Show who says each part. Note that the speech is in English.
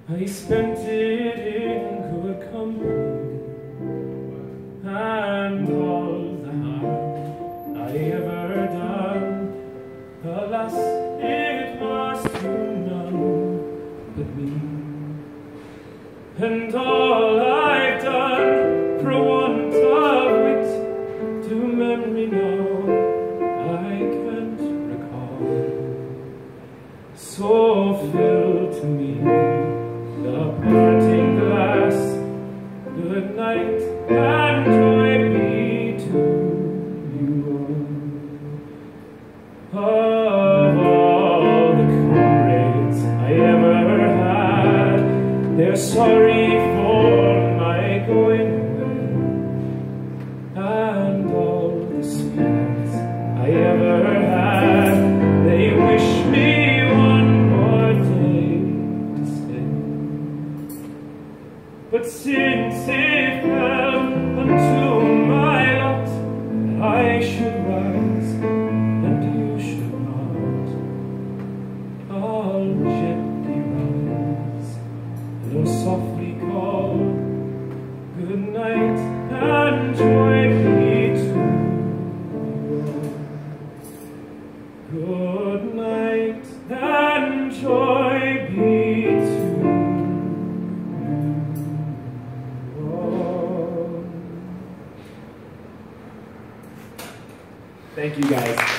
Speaker 1: I spent it in good company, and all the harm I ever done, alas, it was to none but me. And all I've done for want of wit, to memory now I can't recall. So fill to me the parting glass, good night and joy be to you all. Of all the comrades I ever had, they're sorry for my going away, and all the sweets I ever had, they wish me one more day to stay. But since it fell unto my lot that I should rise and you should not, I'll gently rise and I'll softly call, good night and joy be to you all. Good night and joy be to you all. Thank you guys.